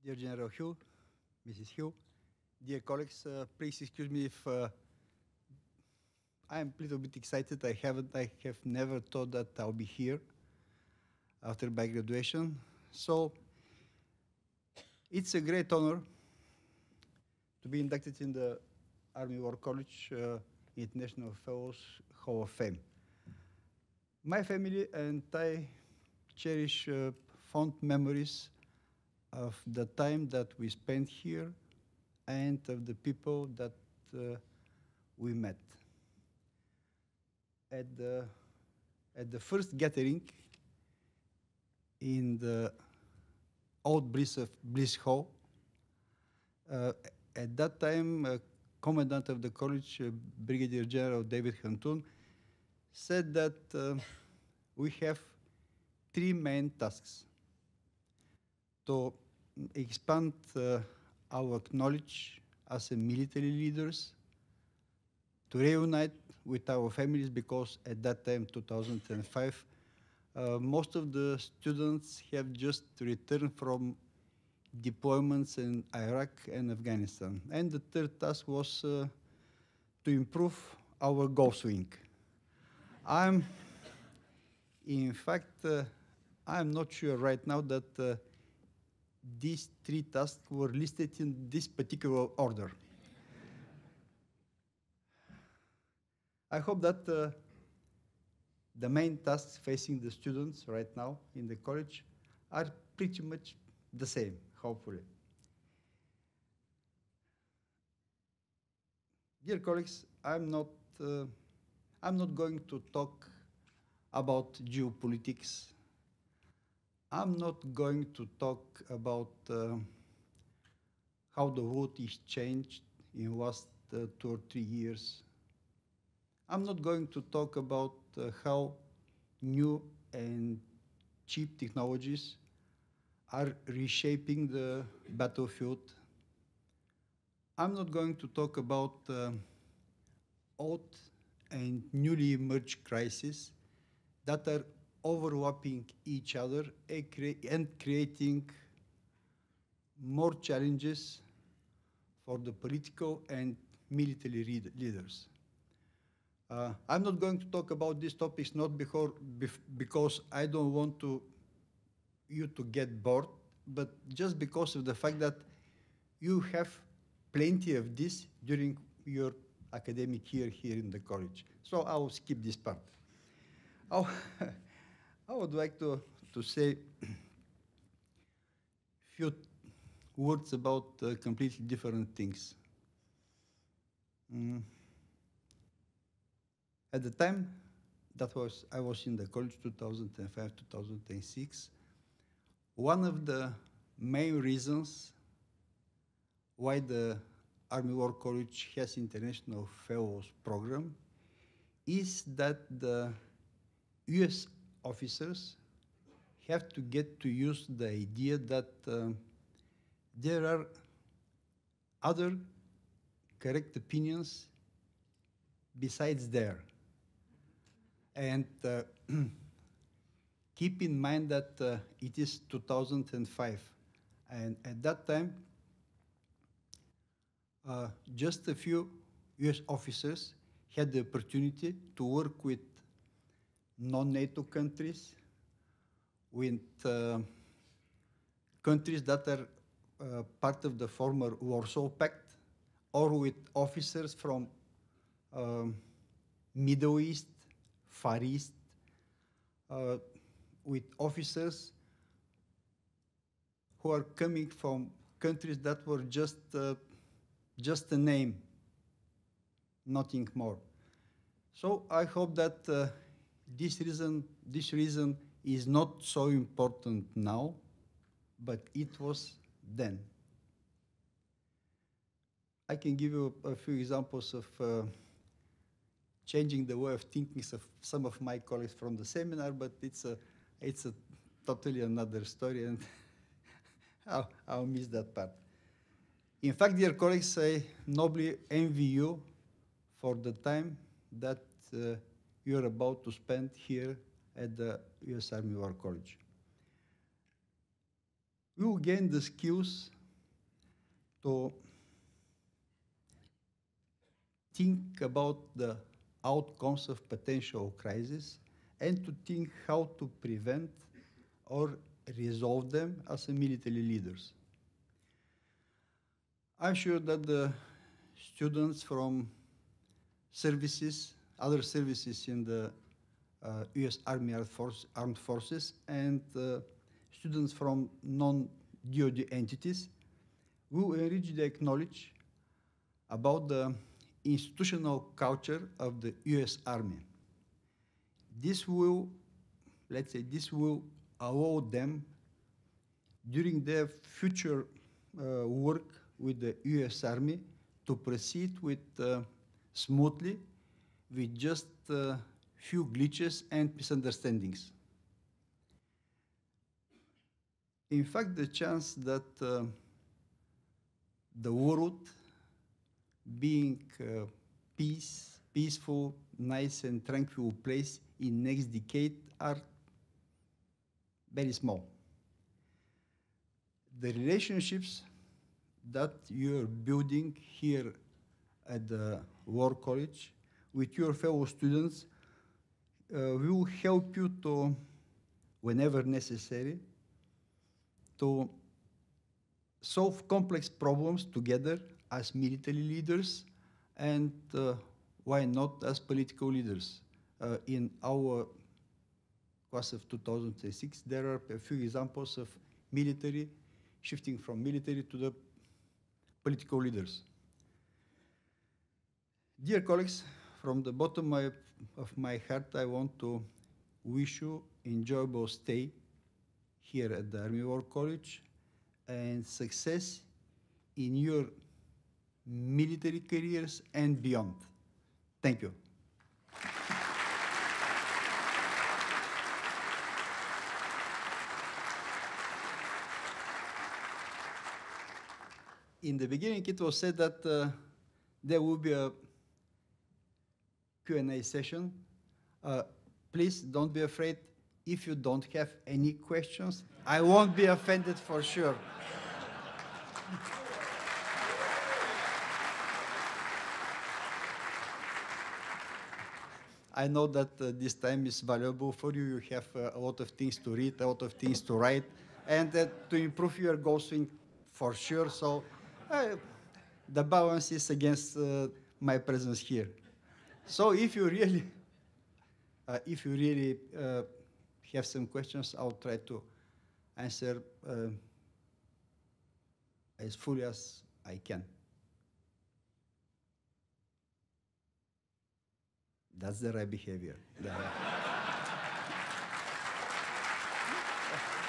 Dear General Hugh, Mrs. Hugh, dear colleagues, please excuse me if I'm a little bit excited. I have never thought that I'll be here after my graduation. So it's a great honor to be inducted in the Army War College International Fellows Hall of Fame. My family and I cherish fond memories of the time that we spent here and of the people that we met. At the first gathering in the old Bliss Hall, at that time, Commandant of the college, Brigadier General David Hantun, said that we have three main tasks: to expand our knowledge as a military leaders, to reunite with our families, because at that time, 2005, most of the students have just returned from deployments in Iraq and Afghanistan. And the third task was to improve our golf swing. In fact, I'm not sure right now that these three tasks were listed in this particular order. I hope that the main tasks facing the students right now in the college are pretty much the same, hopefully. Dear colleagues, I'm not going to talk about geopolitics. I'm not going to talk about how the world is changed in the last 2 or 3 years. I'm not going to talk about how new and cheap technologies are reshaping the battlefield. I'm not going to talk about old and newly emerged crises that are overlapping each other and creating more challenges for the political and military leaders. I'm not going to talk about these topics not because I don't want you to get bored, but just because of the fact that you have plenty of this during your academic year here in the college. So I will skip this part. I would like to say a few words about completely different things. At the time I was in the college, 2005, 2006, one of the main reasons why the Army War College has International Fellows program is that the US officers have to get to use the idea that there are other correct opinions besides theirs. And keep in mind that it is 2005. And at that time, just a few US officers had the opportunity to work with non-NATO countries, with countries that are part of the former Warsaw Pact, or with officers from Middle East, Far East, with officers who are coming from countries that were just a name, nothing more. So I hope that this reason is not so important now, but it was then. I can give you a few examples of changing the way of thinking of some of my colleagues from the seminar, but it's a totally another story, and I'll miss that part. In fact, dear colleagues, I nobly envy you for the time that you're about to spend here at the US Army War College. You will gain the skills to think about the outcomes of potential crisis and to think how to prevent or resolve them as a military leaders. I'm sure that the students from services, other services in the US Army Armed Forces and students from non-DoD entities will enrich their knowledge about the institutional culture of the US Army. This will, let's say, this will allow them during their future work with the US Army to proceed with smoothly with just few glitches and misunderstandings. In fact, the chance that the world being peaceful, nice and tranquil place in next decade are very small. The relationships that you're building here at the War College with your fellow students will help you to, whenever necessary, to solve complex problems together as military leaders and why not as political leaders. In our class of 2006, there are a few examples of military shifting from military to the political leaders. Dear colleagues, from the bottom of my heart, I want to wish you enjoyable stay here at the Army War College and success in your military careers and beyond. Thank you. In the beginning, it was said that there will be a Q&A session. Please don't be afraid. If you don't have any questions, I won't be offended for sure. I know that this time is valuable for you. You have a lot of things to read, a lot of things to write, and to improve your goal swing for sure. So the balance is against my presence here. So if you really have some questions, I'll try to answer as fully as I can. That's the right behavior.